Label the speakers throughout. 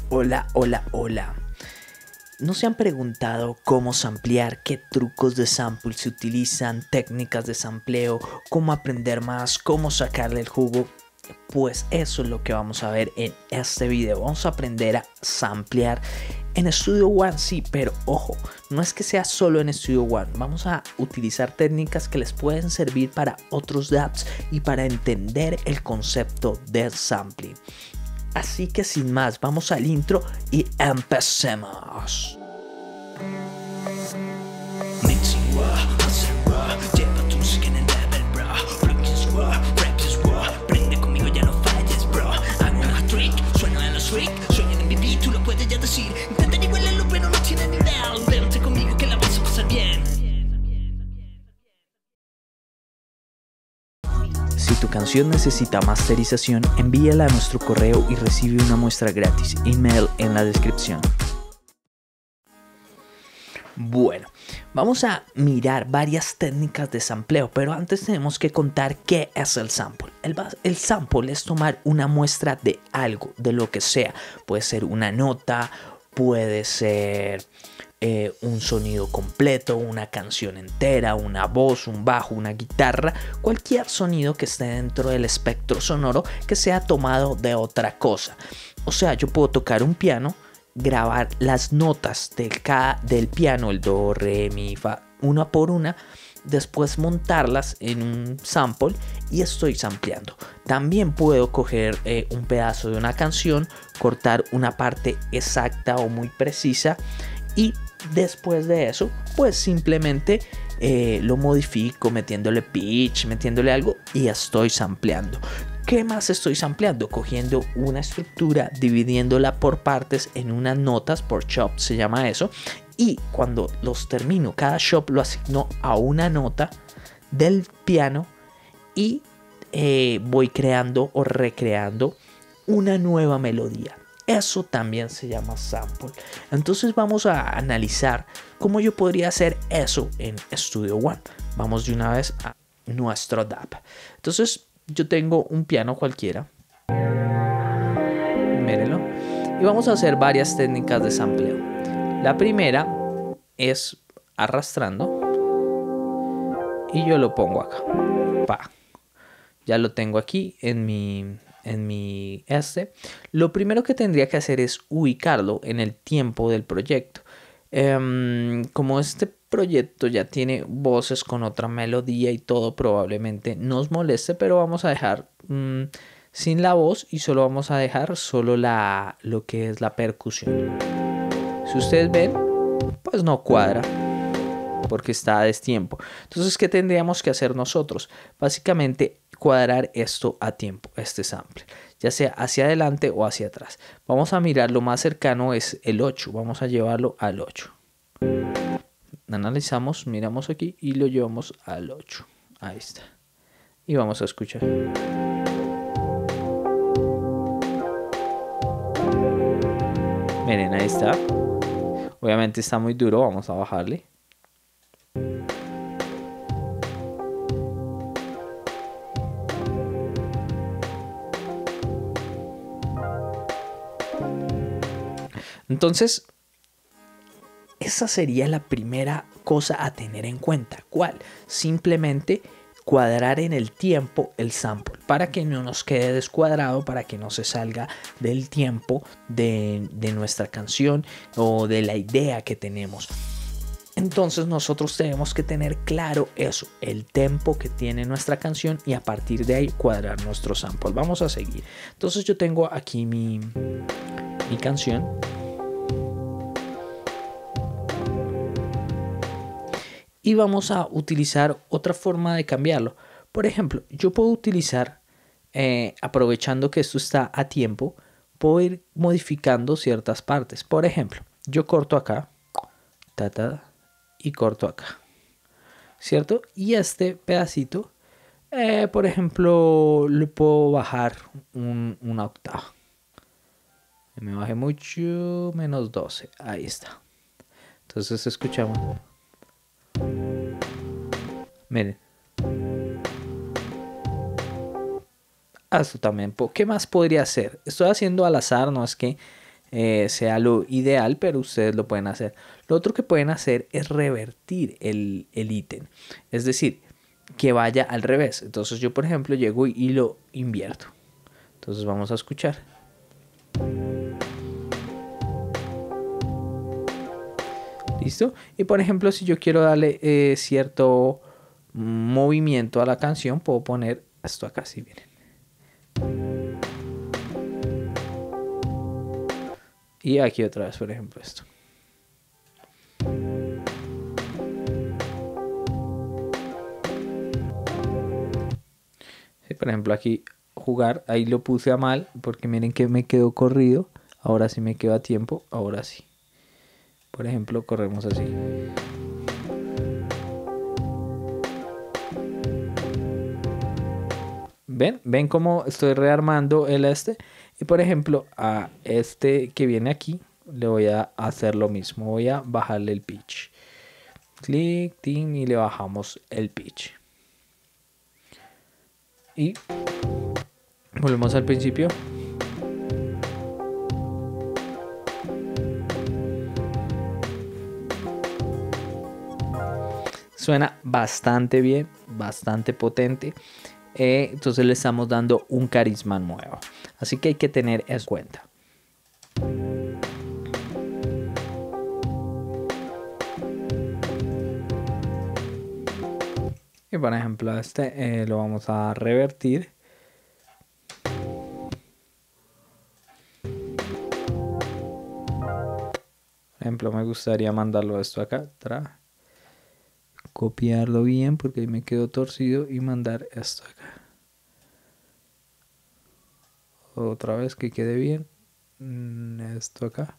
Speaker 1: Hola, hola, hola. ¿No se han preguntado cómo samplear, qué trucos de sample se utilizan, técnicas de sampleo, cómo aprender más, cómo sacarle el jugo? Pues eso es lo que vamos a ver en este video. Vamos a aprender a samplear en Studio One, sí, pero ojo, no es que sea solo en Studio One. Vamos a utilizar técnicas que les pueden servir para otros dApps y para entender el concepto del sampling. Así que sin más, vamos al intro y empecemos.
Speaker 2: Prende conmigo, ya no falles, bro. Hago una trick, suena en los freak. Soy el MVP, tú lo puedes ya decir. Intentan igualarlo, pero no tienen ni idea. Vente conmigo que la vas a pasar bien.
Speaker 1: Si tu canción necesita masterización, envíala a nuestro correo y recibe una muestra gratis. Email en la descripción. Bueno, vamos a mirar varias técnicas de sampleo, pero antes tenemos que contar qué es el sample. El sample es tomar una muestra de algo, de lo que sea. Puede ser una nota, puede ser un sonido completo, una canción entera, una voz, un bajo, una guitarra, cualquier sonido que esté dentro del espectro sonoro que sea tomado de otra cosa. O sea, yo puedo tocar un piano, grabar las notas del piano, el do, re, mi, fa, una por una, después montarlas en un sample y estoy sampleando. También puedo coger un pedazo de una canción, cortar una parte exacta o muy precisa y después de eso pues simplemente lo modifico metiéndole pitch, metiéndole algo y estoy sampleando. ¿Qué más estoy sampleando? Cogiendo una estructura, dividiéndola por partes en unas notas, por chop se llama eso, y cuando los termino, cada chop lo asigno a una nota del piano y voy creando o recreando una nueva melodía. Eso también se llama sample. Entonces vamos a analizar cómo yo podría hacer eso en Studio One. Vamos de una vez a nuestro dApp. Entonces yo tengo un piano cualquiera. Mírenlo. Y vamos a hacer varias técnicas de sampleo. La primera es arrastrando. Y yo lo pongo acá. Pa. Ya lo tengo aquí en mi Lo primero que tendría que hacer es ubicarlo en el tiempo del proyecto. Como este proyecto ya tiene voces con otra melodía y todo, probablemente nos moleste, pero vamos a dejar sin la voz y solo vamos a dejar lo que es la percusión. Si ustedes ven, pues no cuadra porque está a destiempo. Entonces, ¿qué tendríamos que hacer nosotros? Básicamente cuadrar esto a tiempo, este sample, ya sea hacia adelante o hacia atrás. Vamos a mirar, lo más cercano es el 8, vamos a llevarlo al 8. Analizamos, miramos aquí y lo llevamos al 8. Ahí está. Y vamos a escuchar. Miren, ahí está. Obviamente está muy duro, vamos a bajarle. Entonces, esa sería la primera cosa a tener en cuenta. ¿Cuál? Simplemente cuadrar en el tiempo el sample para que no nos quede descuadrado, para que no se salga del tiempo de nuestra canción o de la idea que tenemos. Entonces nosotros tenemos que tener claro eso, el tempo que tiene nuestra canción y a partir de ahí cuadrar nuestro sample. Vamos a seguir. Entonces yo tengo aquí mi canción. Y vamos a utilizar otra forma de cambiarlo. Por ejemplo, yo puedo utilizar, aprovechando que esto está a tiempo, puedo ir modificando ciertas partes. Por ejemplo, yo corto acá, y corto acá, ¿cierto? Y este pedacito, por ejemplo, le puedo bajar una octava. Me bajé mucho, menos 12, ahí está. Entonces escuchamos. Miren. Esto también. ¿Qué más podría hacer? Estoy haciendo al azar, no es que sea lo ideal, pero ustedes lo pueden hacer. Lo otro que pueden hacer es revertir el ítem, es decir, que vaya al revés. Entonces yo, por ejemplo, llego y lo invierto. Entonces vamos a escuchar. ¿Listo? Y por ejemplo, si yo quiero darle cierto movimiento a la canción, puedo poner esto acá, si vienen. Y aquí otra vez, por ejemplo, esto. Sí, por ejemplo, aquí jugar, ahí lo puse a mal, porque miren que me quedó corrido. Ahora sí me quedo a tiempo, ahora sí. Por ejemplo, corremos así. ¿Ven cómo estoy rearmando el este? Y por ejemplo, a este que viene aquí, le voy a hacer lo mismo. Voy a bajarle el pitch. Clic, ting, y le bajamos el pitch. Y volvemos al principio. Suena bastante bien, bastante potente. Entonces le estamos dando un carisma nuevo. Así que hay que tener eso en cuenta. Y por ejemplo este lo vamos a revertir. Por ejemplo, me gustaría mandarlo esto acá atrás. Copiarlo bien porque ahí me quedó torcido y mandar esto acá. Otra vez que quede bien. Esto acá.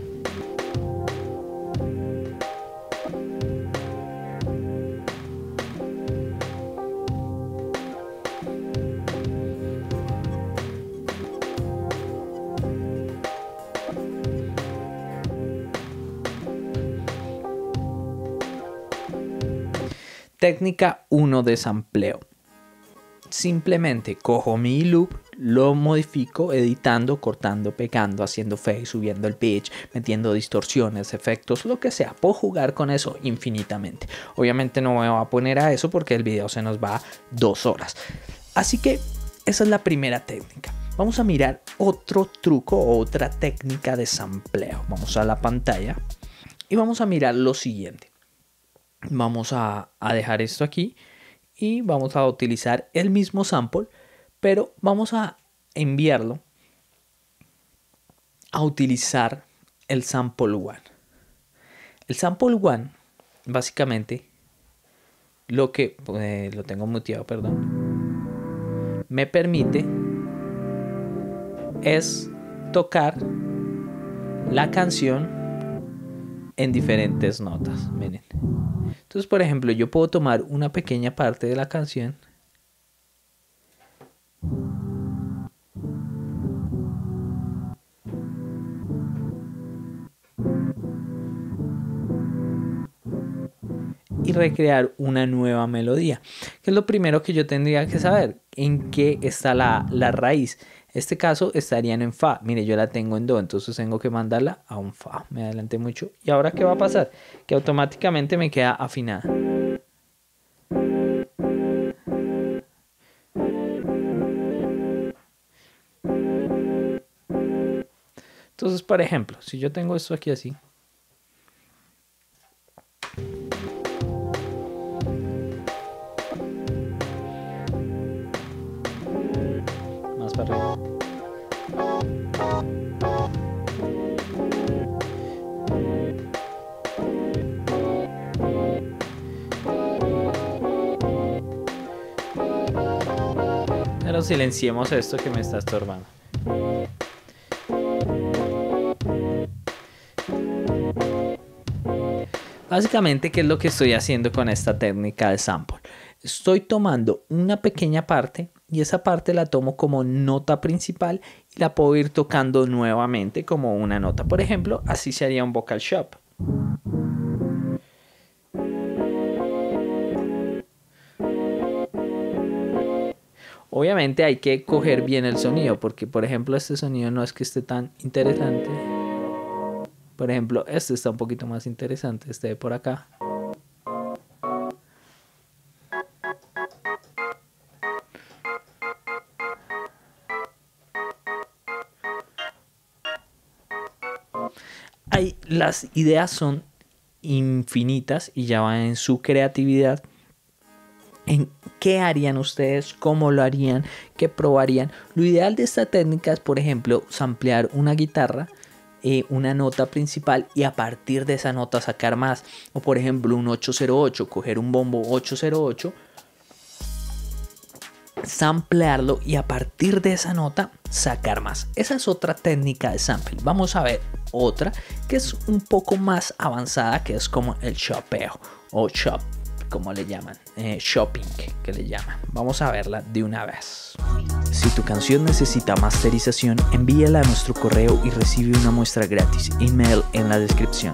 Speaker 1: Técnica 1 de sampleo. Simplemente cojo mi loop, lo modifico editando, cortando, pegando, haciendo fade, subiendo el pitch, metiendo distorsiones, efectos, lo que sea. Puedo jugar con eso infinitamente. Obviamente no me voy a poner a eso porque el video se nos va 2 horas. Así que esa es la primera técnica. Vamos a mirar otro truco o otra técnica de sampleo. Vamos a la pantalla y vamos a mirar lo siguiente. Vamos a dejar esto aquí y vamos a utilizar el mismo sample, pero vamos a enviarlo a utilizar el sample one. El sample one, básicamente, lo tengo muteado, perdón, me permite es tocar la canción en diferentes notas. Miren. Entonces, por ejemplo, yo puedo tomar una pequeña parte de la canción y recrear una nueva melodía, que es lo primero que yo tendría que saber, en qué está la raíz. En este caso estarían en fa. Mire, yo la tengo en do, entonces tengo que mandarla a un fa. Me adelanté mucho. ¿Y ahora qué va a pasar? Que automáticamente me queda afinada. Entonces, por ejemplo, si yo tengo esto aquí así, más para arriba. Pero silenciemos esto que me está estorbando. Básicamente, ¿qué es lo que estoy haciendo con esta técnica de sample? Estoy tomando una pequeña parte y esa parte la tomo como nota principal y la puedo ir tocando nuevamente como una nota. Por ejemplo, así sería un vocal shop. Obviamente hay que coger bien el sonido porque, por ejemplo, este sonido no es que esté tan interesante. Por ejemplo, este está un poquito más interesante, este de por acá. Las ideas son infinitas y ya van en su creatividad. ¿En qué harían ustedes? ¿Cómo lo harían? ¿Qué probarían? Lo ideal de esta técnica es, por ejemplo, samplear una guitarra, una nota principal y a partir de esa nota sacar más. O por ejemplo un 808, coger un bombo 808, samplearlo y a partir de esa nota sacar más. Esa es otra técnica de sample. Vamos a ver otra que es un poco más avanzada, que es como el chopeo o chop, como le llaman, shopping que le llaman. Vamos a verla de una vez. Si tu canción necesita masterización, envíala a nuestro correo y recibe una muestra gratis. Email en la descripción.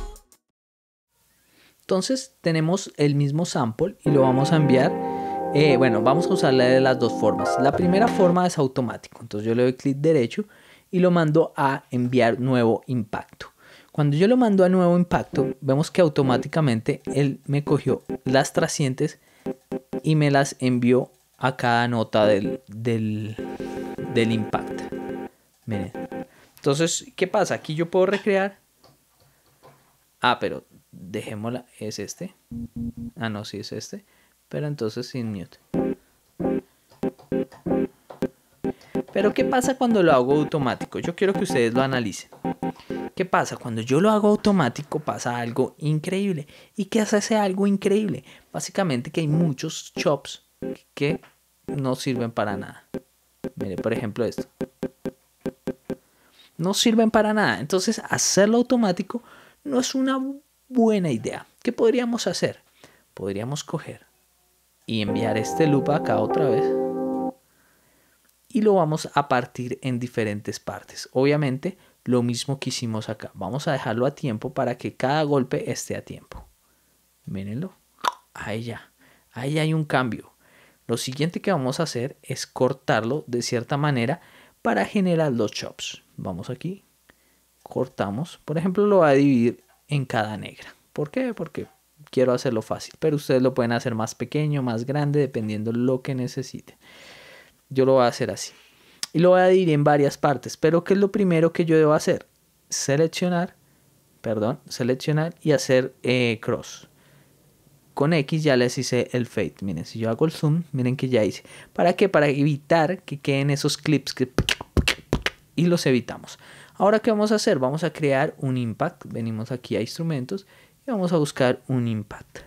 Speaker 1: Entonces tenemos el mismo sample y lo vamos a enviar. Bueno, vamos a usarla de las dos formas. La primera forma es automático. Entonces yo le doy clic derecho y lo mando a enviar nuevo impacto. Cuando yo lo mando a nuevo impacto, vemos que automáticamente él me cogió las trascientes y me las envió a cada nota del impact. Miren. Entonces, ¿qué pasa? Aquí yo puedo recrear. Ah, pero dejémosla. Es este. Ah, no, sí es este. Pero entonces sin mute. Pero ¿qué pasa cuando lo hago automático? Yo quiero que ustedes lo analicen. ¿Qué pasa? Cuando yo lo hago automático pasa algo increíble. ¿Y qué hace ese algo increíble? Básicamente que hay muchos chops que no sirven para nada. Mire, por ejemplo esto. No sirven para nada. Entonces hacerlo automático no es una buena idea. ¿Qué podríamos hacer? Podríamos coger y enviar este loop acá otra vez. Y lo vamos a partir en diferentes partes. Obviamente lo mismo que hicimos acá. Vamos a dejarlo a tiempo para que cada golpe esté a tiempo. Mírenlo. Ahí ya. Ahí hay un cambio. Lo siguiente que vamos a hacer es cortarlo de cierta manera para generar los chops. Vamos aquí. Cortamos. Por ejemplo, lo voy a dividir en cada negra. ¿Por qué? Porque quiero hacerlo fácil. Pero ustedes lo pueden hacer más pequeño, más grande, dependiendo de lo que necesiten. Yo lo voy a hacer así. Y lo voy a dividir en varias partes. Pero ¿qué es lo primero que yo debo hacer? Seleccionar y hacer cross. Con X ya les hice el fade. Miren, si yo hago el zoom, miren que ya hice. ¿Para qué? Para evitar que queden esos clips y los evitamos. Ahora, ¿qué vamos a hacer? Vamos a crear un impact. Venimos aquí a instrumentos y vamos a buscar un impact.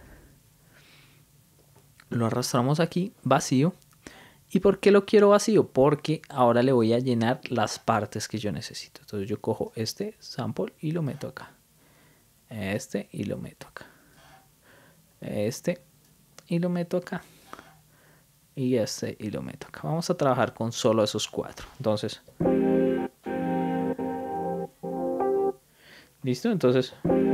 Speaker 1: Lo arrastramos aquí, vacío. ¿Y por qué lo quiero vacío? Porque ahora le voy a llenar las partes que yo necesito. Entonces yo cojo este sample y lo meto acá. Este y lo meto acá. Este y lo meto acá. Y este y lo meto acá. Vamos a trabajar con solo esos cuatro. Entonces. ¿Listo? Entonces.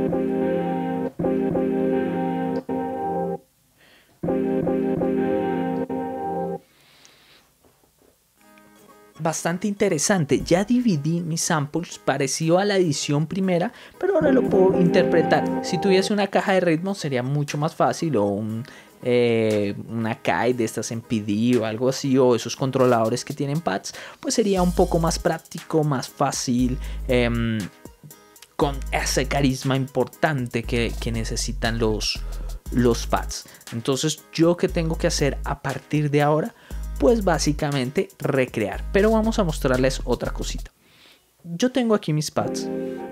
Speaker 1: Bastante interesante. Ya dividí mis samples parecido a la edición primera, pero ahora lo puedo interpretar. Si tuviese una caja de ritmo sería mucho más fácil, o una CAI de estas en PD o algo así, o esos controladores que tienen pads, pues sería un poco más práctico, más fácil, con ese carisma importante que necesitan los pads. Entonces, ¿yo qué tengo que hacer a partir de ahora? Pues básicamente recrear. Pero vamos a mostrarles otra cosita. Yo tengo aquí mis pads.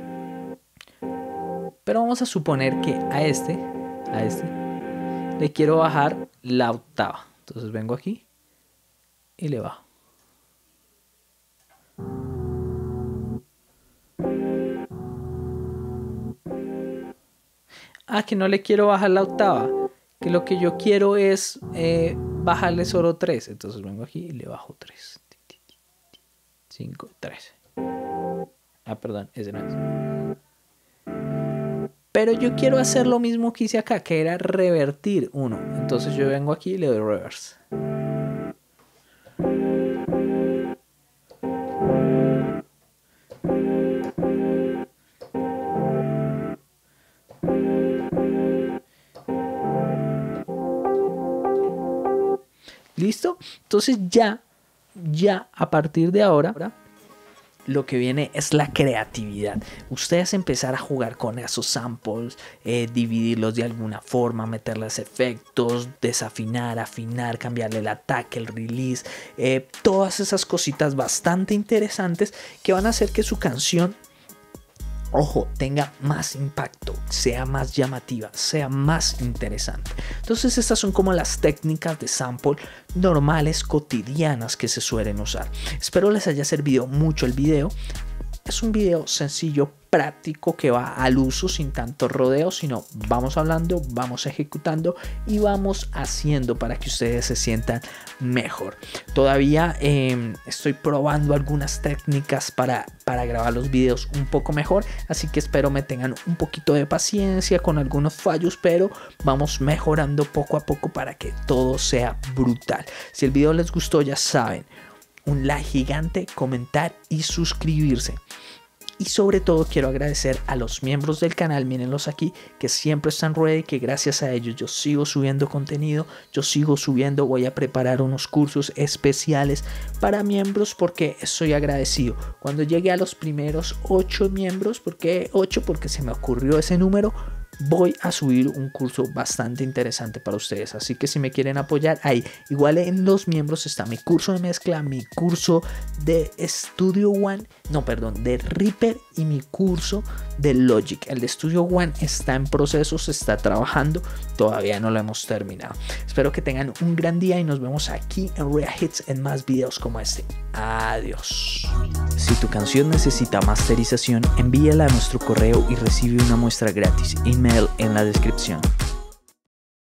Speaker 1: Pero vamos a suponer que a este le quiero bajar la octava. Entonces vengo aquí y le bajo. Que no le quiero bajar la octava. Que lo que yo quiero es bajarle solo 3. Entonces vengo aquí y le bajo 3. 5, 3. Perdón, ese no es. Pero yo quiero hacer lo mismo que hice acá, que era revertir 1. Entonces yo vengo aquí y le doy reverse. ¿Listo? Entonces ya a partir de ahora, lo que viene es la creatividad. Ustedes empezar a jugar con esos samples, dividirlos de alguna forma, meterles efectos, desafinar, afinar, cambiarle el ataque, el release, todas esas cositas bastante interesantes que van a hacer que su canción, ojo, tenga más impacto, sea más llamativa, sea más interesante. Entonces estas son como las técnicas de sample normales, cotidianas que se suelen usar. Espero les haya servido mucho el video. Es un video sencillo, práctico, que va al uso sin tanto rodeo, sino vamos hablando, vamos ejecutando y vamos haciendo para que ustedes se sientan mejor. Todavía estoy probando algunas técnicas para grabar los videos un poco mejor, así que espero me tengan un poquito de paciencia con algunos fallos, pero vamos mejorando poco a poco para que todo sea brutal. Si el video les gustó, ya saben, un like gigante, comentar y suscribirse. Y sobre todo quiero agradecer a los miembros del canal, mírenlos aquí, que siempre están ready, que gracias a ellos yo sigo subiendo contenido, voy a preparar unos cursos especiales para miembros porque estoy agradecido. Cuando llegue a los primeros 8 miembros, ¿por qué 8? Porque se me ocurrió ese número. Voy a subir un curso bastante interesante para ustedes, así que si me quieren apoyar, ahí igual en los miembros está mi curso de mezcla, mi curso de Studio One, de Reaper, y mi curso de Logic. El de Studio One está en proceso, se está trabajando, todavía no lo hemos terminado. Espero que tengan un gran día y nos vemos aquí en Real Hits en más videos como este. Adiós. Si tu canción necesita masterización, envíala a nuestro correo y recibe una muestra gratis. Email en la descripción.